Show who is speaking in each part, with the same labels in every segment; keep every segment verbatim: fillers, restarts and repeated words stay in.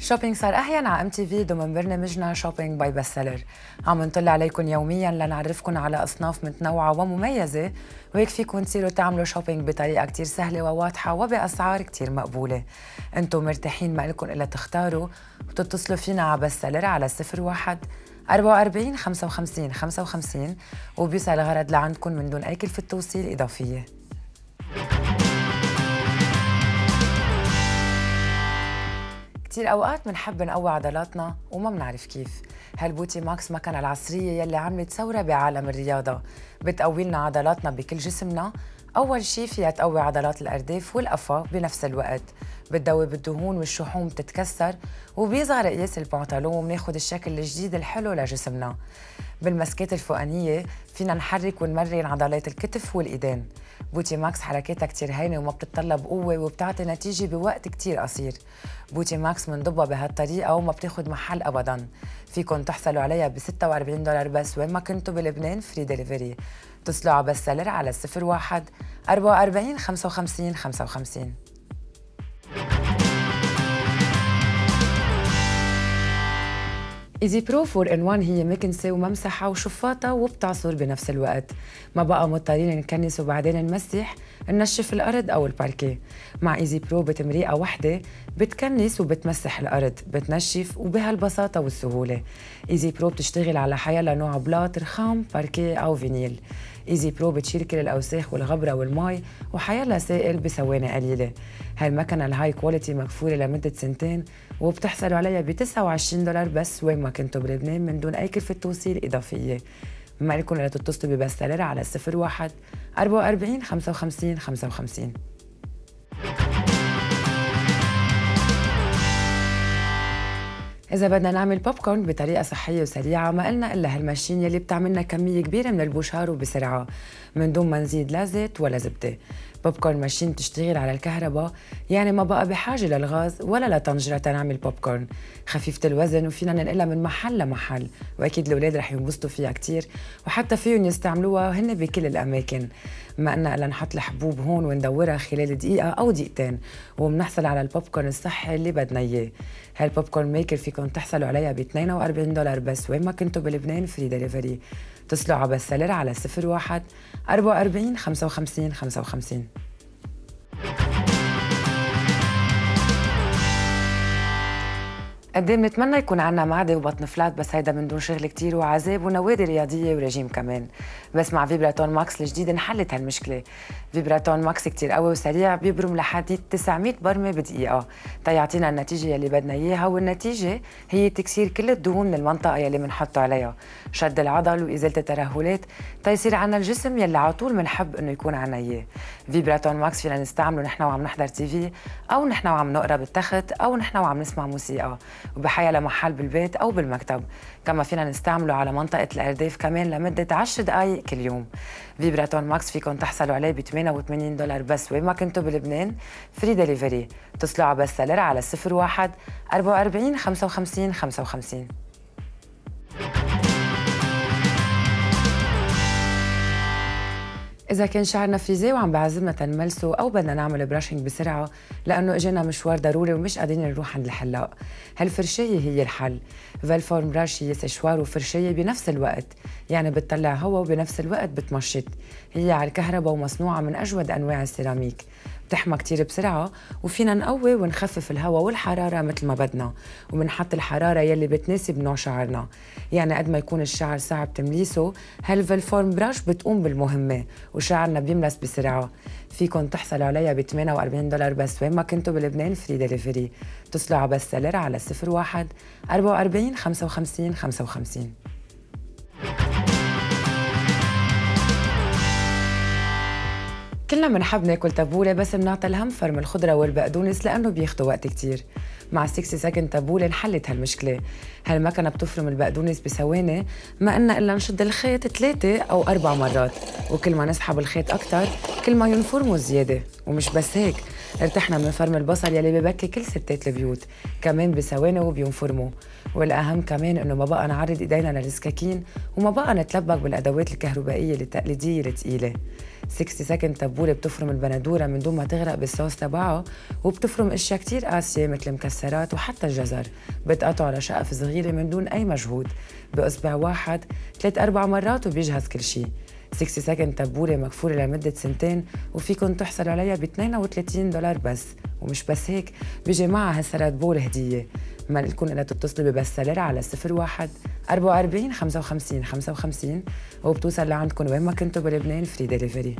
Speaker 1: شوبينج صار أحيانا على ام تي في ضمن برنامجنا شوبينج باي بست سيلر. عم نطلع عليكم يوميا لنعرفكم على أصناف متنوعة ومميزة، وهيك فيكم تصيروا تعملوا شوبينج بطريقة كتير سهلة وواضحة وبأسعار كتير مقبولة. انتم مرتاحين، ما لكم إلا تختاروا وتتصلوا فينا على بست سيلر على صفر واحد أربعة وأربعين خمسة وخمسين خمسة وخمسين وبيوصل الغرض لعندكم من دون أي كلفة توصيل إضافية. كتير أوقات منحب نقوي عضلاتنا وما منعرف كيف. هالبوتي ماكس مكنة العصرية يلي عملت ثورة بعالم الرياضة، بتقوي لنا عضلاتنا بكل جسمنا. أول شي فيها تقوي عضلات الأرداف والقفا بنفس الوقت، بتدوب الدهون والشحوم بتتكسر، وبيصغر قياس البنطلون وبناخد الشكل الجديد الحلو لجسمنا. بالمسكات الفوقانية فينا نحرك ونمرن عضلات الكتف والإيدين. بوتي ماكس حركاتها كتير هينة وما بتتطلب قوة وبتعطي نتيجة بوقت كتير قصير. بوتي ماكس منضبها بهالطريقة وما بتاخد محل أبداً. فيكن تحصلوا عليها ب ستة وأربعين دولار بس وين ما كنتوا بلبنان، فري ديليفري. اتصلوا على بست سيلر على صفر واحد أربعة وأربعين خمسة وخمسين خمسة وخمسين. ايزي برو فور إن وان هي مكنسة وممسحة وشفاطة وبتعصر بنفس الوقت. ما بقى مضطرين نكنس وبعدين نمسح، ننشف الأرض أو الباركيه. مع ايزي برو بتمريقة وحدة بتكنس وبتمسح الأرض، بتنشف وبهالبساطة والسهولة. ايزي برو بتشتغل على حيالله نوع بلاط، رخام، باركيه أو فينيل. ايزي برو بتشيل كل الأوساخ والغبرة والمي وحيالله سائل بثواني قليلة. هالمكنة الهاي كواليتي مكفولة لمدة سنتين وبتحصلوا عليها ب تسعة وعشرين دولار بس وين ما كنتوا بلبنان من دون أي كلفة توصيل إضافية. ما لكم إلا تتصلوا ببست سيلر على صفر واحد أربعة وأربعين خمسة وخمسين خمسة وخمسين. إذا بدنا نعمل بوب كورن بطريقة صحية وسريعة، ما قلنا إلا هالماشين يلي بتعملنا كمية كبيرة من البوشار وبسرعة من دون ما نزيد لا زيت ولا زبدة. بوب كورن ماشين بتشتغل على الكهرباء، يعني ما بقى بحاجة للغاز ولا لطنجرة تنعمل بوب كورن. خفيفة الوزن وفينا ننقلها من محل لمحل، وأكيد الأولاد رح ينبسطوا فيها كتير، وحتى فيهم يستعملوها هن بكل الأماكن. ما قلنا إلا نحط الحبوب هون وندورها خلال دقيقة أو دقيقتين وبنحصل على البوب كورن الصحي اللي بدنا إياه. هالبوب كورن ميكر فيكم تحصلوا عليها ب اثنين وأربعين دولار بس وين ما كنتوا بلبنان، فري ديليفري. اتصلوا على بست سيلر على صفر واحد أربعة وأربعين خمسة وخمسين خمسة وخمسين. قد ايه بنتمنى يكون عنا معده وبطن فلات، بس هيدا من دون شغل كتير وعذاب ونوادي رياضيه ورجيم كمان. بس مع فيبراتون ماكس الجديد انحلت هالمشكله. فيبراتون ماكس كتير قوي وسريع، بيبرم لحد تسعمية برمه بدقيقه تيعطينا النتيجه يلي بدنا اياها، والنتيجه هي تكسير كل الدهون من المنطقه يلي بنحطه عليها، شد العضل وازاله الترهلات تيصير عنا الجسم يلي على طول بنحب انه يكون عنا اياه. فيبراتون ماكس فينا نستعمله نحن وعم نحضر تي في، او نحن وعم نقرا بالتخت، او نحن وعم نسمع موسيقى، وبحيا لمحل بالبيت أو بالمكتب. كما فينا نستعمله على منطقة الأرداف كمان لمدة عشر دقايق كل يوم. فيبراتون ماكس فيكم تحصلوا عليه ب ثمانية وثمانين دولار بس وين ما كنتوا بلبنان، فري ديليفري. اتصلوا على بست سيلر على صفر واحد أربعة وأربعين خمسة وخمسين خمسة وخمسين. إذا كان شعرنا فريزي وعم بعزمنا تنملسه، أو بدنا نعمل براشنج بسرعة لأنه إجانا مشوار ضروري ومش قادرين نروح عند الحلاق، هالفرشاية هي الحل. فالفورم براش هي سشوار وفرشاية بنفس الوقت، يعني بتطلع هوا وبنفس الوقت بتمشط. هي على الكهرباء ومصنوعة من أجود أنواع السيراميك، بتحمى كتير بسرعة، وفينا نقوي ونخفف الهواء والحرارة مثل ما بدنا، وبنحط الحرارة يلي بتناسب نوع شعرنا. يعني قد ما يكون الشعر صعب تمليسه، هالفالفورم براش بتقوم بالمهمة وشعرنا بيملس بسرعة. فيكن تحصلوا عليها ب ثمانية وأربعين دولار بس وين ما كنتوا بلبنان، فري ديليفري. اتصلوا على بست سيلر على صفر واحد أربعة وأربعين خمسة وخمسين خمسة وخمسين. كلنا بنحب ناكل تبوله، بس بنعطي الهم فرم الخضره والبقدونس لانه بياخدوا وقت كتير. مع ستين سكند تبوله انحلت هالمشكله. هالمكنه بتفرم البقدونس بثواني، ما قلنا الا نشد الخيط ثلاثه او اربع مرات، وكل ما نسحب الخيط اكثر كل ما ينفرموا زياده. ومش بس هيك، ارتحنا من فرم البصل يلي ببكي كل ستات البيوت، كمان بثواني وبينفرموا. والاهم كمان انه ما بقى نعرض ايدينا للسكاكين، وما بقى نتلبك بالادوات الكهربائيه التقليديه الثقيله. ستين سكند تبوله بتفرم البندوره من دون ما تغرق بالصوص تبعها، وبتفرم اشياء كتير قاسيه مثل المكسرات وحتى الجزر، بتقطعه على شقف صغيره من دون اي مجهود باصبع واحد ثلاث اربع مرات وبيجهز كل شيء. ستين سكند تبوله مكفوله لمده سنتين وفيكن تحصلوا عليها ب اثنين وثلاثين دولار بس. ومش بس هيك، بيجي معها هالسلات بول هديه. ما لكم الا تتصلوا ببستلر على صفر واحد أربعة وأربعين خمسة وخمسين خمسة وخمسين وبتوصل لعندكم وين ما كنتوا بلبنان فري ديليفري.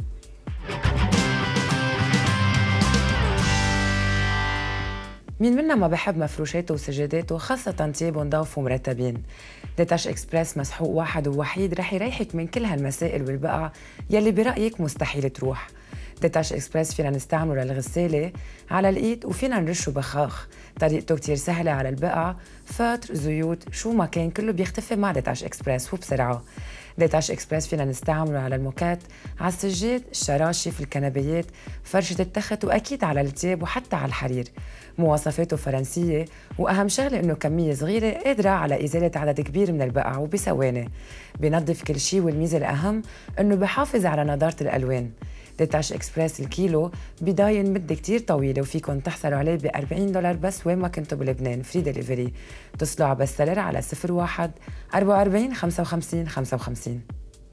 Speaker 1: مين منا ما بحب مفروشاته وسجاداته، خاصة تيابه نضاف ومرتبين. ديتاش اكسبرس مسحوق واحد ووحيد رح يريحك من كل هالمسائل والبقع يلي برأيك مستحيل تروح. ديتاش اكسبرس فينا نستعمله للغسالة على الايد وفينا نرشه بخاخ، طريقته كتير سهلة على البقع، فاتر، زيوت، شو ما كان كله بيختفي مع ديتاش اكسبرس وبسرعة. ديتاش اكسبرس فينا نستعمله على الموكات، على السجاد، الشراشف، الكنبيات، فرشة التخت، واكيد على التياب وحتى على الحرير. مواصفاته فرنسية، واهم شغلة انه كمية صغيرة قادرة على ازالة عدد كبير من البقع وبثواني. بينظف كل شيء، والميزة الاهم انه بحافظ على نضارة الالوان. ديتاش اكسبرس الكيلو بداين مدة كتير طويلة وفيكن تحصلوا عليه ب أربعين دولار بس وين ما كنتوا بلبنان فري ديليفري. اتصلوا على بستلر على صفر واحد أربعة وأربعين خمسة وخمسين خمسة وخمسين.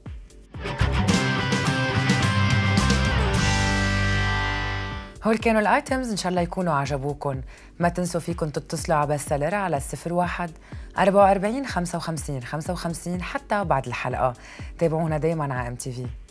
Speaker 1: هول كانوا الايتمز، ان شاء الله يكونوا عجبوكم. ما تنسوا فيكم تتصلوا على بستلر على صفر واحد أربعة وأربعين خمسة وخمسين خمسة وخمسين حتى بعد الحلقة. تابعونا دايما على ام تي في.